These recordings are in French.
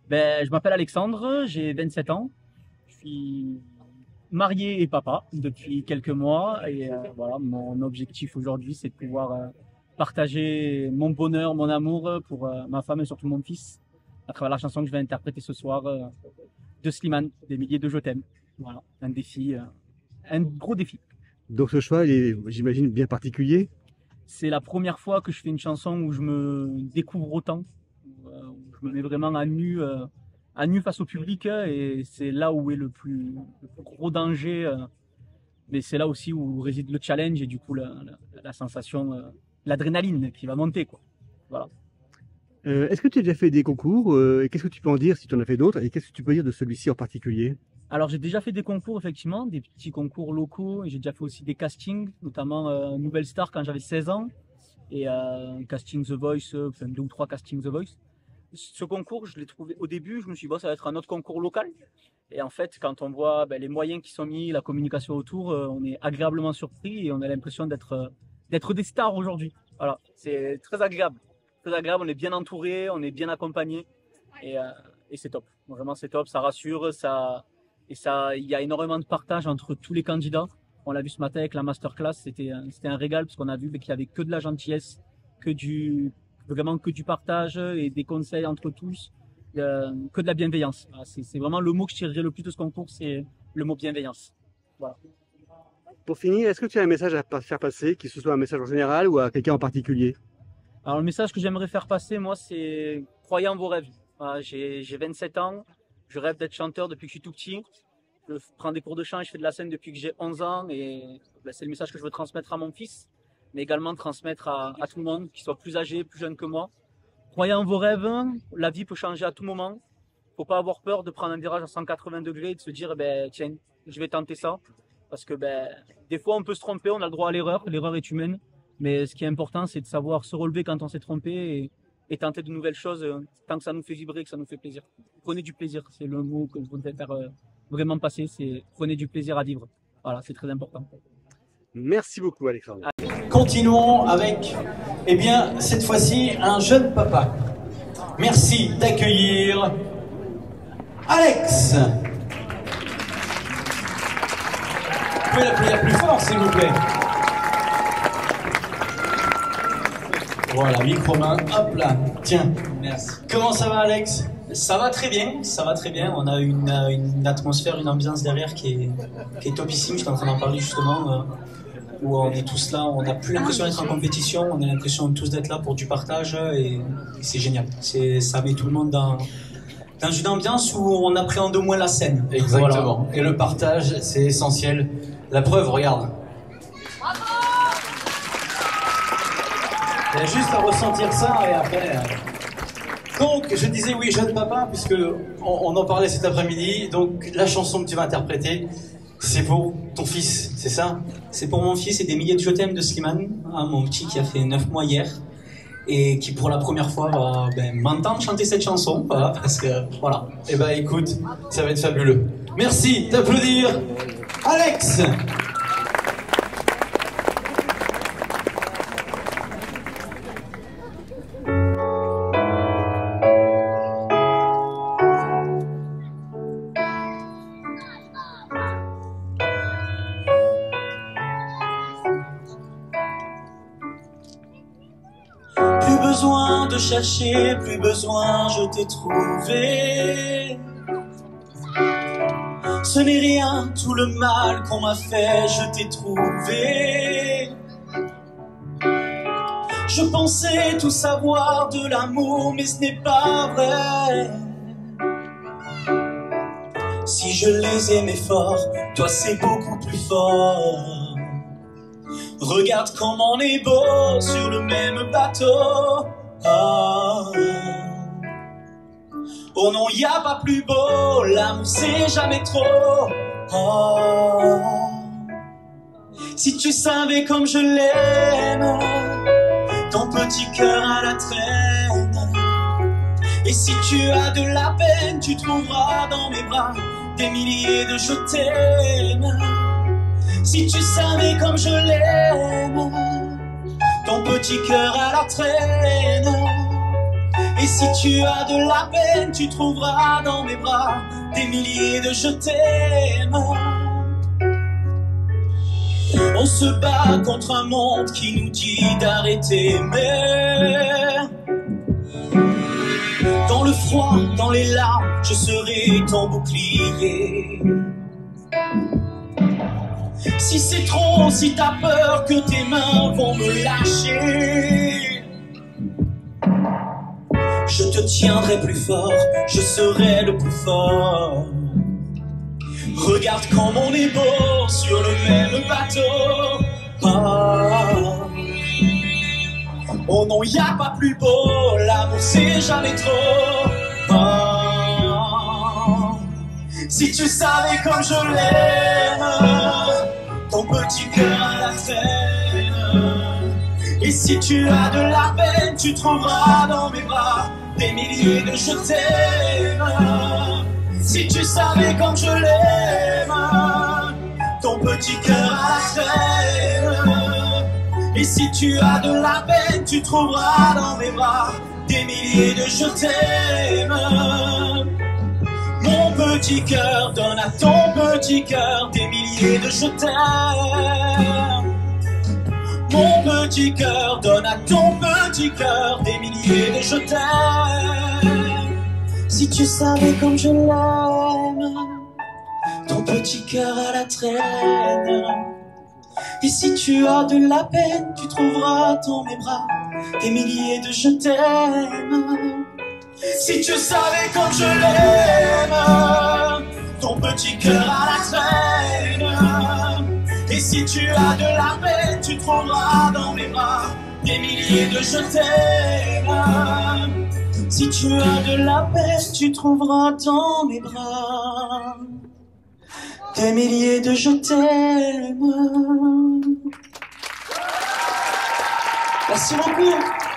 Je m'appelle Alexandre, j'ai 27 ans. Je suis marié et papa depuis quelques mois. Et voilà, mon objectif aujourd'hui, c'est de pouvoir partager mon bonheur, mon amour pour ma femme et surtout mon fils à travers la chanson que je vais interpréter ce soir de Slimane, des milliers de je t'aime. Voilà, un défi, un gros défi. Donc ce choix, il est, j'imagine, bien particulier. C'est la première fois que je fais une chanson où je me découvre autant, où je me mets vraiment à nu face au public, et c'est là où est le plus gros danger, mais c'est là aussi où réside le challenge et du coup la sensation, l'adrénaline qui va monter, quoi. Voilà. Est-ce que tu as déjà fait des concours et qu'est-ce que tu peux en dire si tu en as fait d'autres et qu'est-ce que tu peux dire de celui-ci en particulier? Alors j'ai déjà fait des concours, effectivement, des petits concours locaux, et j'ai déjà fait aussi des castings, notamment Nouvelle Star quand j'avais 16 ans, et casting The Voice, enfin 2 ou 3 castings The Voice. Ce concours, je l'ai trouvé au début, je me suis dit, bon, ça va être un autre concours local. Et en fait, quand on voit les moyens qui sont mis, la communication autour, on est agréablement surpris et on a l'impression d'être des stars aujourd'hui. Voilà, c'est très agréable. Très agréable, on est bien entouré, on est bien accompagné et c'est top. Vraiment, c'est top, ça rassure, il y a énormément de partage entre tous les candidats. On l'a vu ce matin avec la masterclass, c'était un régal parce qu'on a vu qu'il y avait que de la gentillesse, vraiment que du partage et des conseils entre tous, que de la bienveillance. C'est vraiment le mot que je tirerais le plus de ce concours, c'est le mot bienveillance. Voilà. Pour finir, est-ce que tu as un message à faire passer, que ce soit un message en général ou à quelqu'un en particulier? Alors le message que j'aimerais faire passer, moi, c'est croyez en vos rêves. Voilà, j'ai 27 ans, je rêve d'être chanteur depuis que je suis tout petit. Je prends des cours de chant et je fais de la scène depuis que j'ai 11 ans et c'est le message que je veux transmettre à mon fils, mais également transmettre à tout le monde, qui soit plus âgé, plus jeune que moi. Croyez en vos rêves, la vie peut changer à tout moment. Faut pas avoir peur de prendre un virage à 180 degrés et de se dire, tiens, je vais tenter ça. Parce que des fois, on peut se tromper, on a le droit à l'erreur est humaine. Mais ce qui est important, c'est de savoir se relever quand on s'est trompé et tenter de nouvelles choses tant que ça nous fait vibrer, que ça nous fait plaisir. Prenez du plaisir, c'est le mot que je voudrais faire vraiment passer, c'est prenez du plaisir à vivre. Voilà, c'est très important. Merci beaucoup, Alexandre. Continuons avec, eh bien, cette fois-ci, un jeune papa. Merci d'accueillir Alex. Vous pouvez l'applaudir plus fort, s'il vous plaît. Voilà, micro-main, hop là, tiens. Merci. Comment ça va, Alex? Ça va très bien, ça va très bien. On a une atmosphère, une ambiance derrière qui est topissime. Je suis en train d'en parler justement, où on est tous là, on n'a plus l'impression d'être en compétition, on a l'impression tous d'être là pour du partage et c'est génial. Ça met tout le monde dans une ambiance où on appréhende au moins la scène. Exactement. Voilà. Et le partage, c'est essentiel. La preuve, regarde. Il y a juste à ressentir ça et après... Donc, je disais oui, jeune papa, puisque on en parlait cet après-midi. Donc, la chanson que tu vas interpréter, c'est pour ton fils, c'est ça? C'est pour mon fils et des milliers de je t'aime de Slimane, mon petit qui a fait 9 mois hier et qui pour la première fois va m'entendre chanter cette chanson, voilà, parce que voilà. Eh ben écoute, ça va être fabuleux. Merci d'applaudir Alex. Plus besoin de chercher, plus besoin, je t'ai trouvé. Ce n'est rien, tout le mal qu'on m'a fait, je t'ai trouvé. Je pensais tout savoir de l'amour, mais ce n'est pas vrai. Si je les aimais fort, toi c'est beaucoup plus fort. Regarde comme on est beau sur le même bateau. Oh, oh non, y a pas plus beau, l'amour c'est jamais trop. Oh, si tu savais comme je l'aime, ton petit cœur à la traîne. Et si tu as de la peine, tu trouveras dans mes bras des milliers de je t'aime. Si tu savais comme je l'aime, ton petit cœur à la traîne. Et si tu as de la peine, tu trouveras dans mes bras des milliers de je t'aime. On se bat contre un monde qui nous dit d'arrêter, mais dans le froid, dans les larmes, je serai ton bouclier. Si c'est trop, si t'as peur que tes mains vont me lâcher, je te tiendrai plus fort, je serai le plus fort. Regarde comme on est beau sur le même bateau. Ah. Oh non, y a pas plus beau, l'amour c'est jamais trop. Ah. Si tu savais comme je l'aime, ton petit cœur à la traîne. Et si tu as de la peine, tu trouveras dans mes bras des milliers de je t'aime. Si tu savais comme je l'aime, ton petit cœur à la traîne. Et si tu as de la peine, tu trouveras dans mes bras des milliers de je t'aime. Mon petit cœur donne à ton petit cœur des milliers de je t'aime. Mon petit cœur donne à ton petit cœur des milliers de je t'aime. Si tu savais comme je l'aime, ton petit cœur à la traîne. Et si tu as de la peine, tu trouveras dans mes bras des milliers de je t'aime. Si tu savais comme je l'aime, ton petit cœur à la traîne. Et si tu as de la peine, tu trouveras dans mes bras des milliers de je t'aime. Si tu as de la peine, tu trouveras dans mes bras des milliers de je t'aime. Merci beaucoup.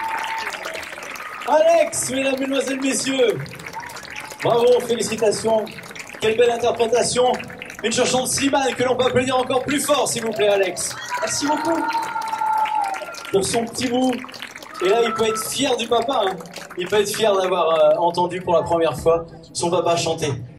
Alex, mesdames, mesdemoiselles, messieurs. Bravo, félicitations. Quelle belle interprétation. Une chanson de Slimane que l'on peut applaudir encore plus fort, s'il vous plaît, Alex. Merci beaucoup. Pour son petit bout. Et là, il peut être fier du papa. Hein. Il peut être fier d'avoir entendu pour la première fois son papa chanter.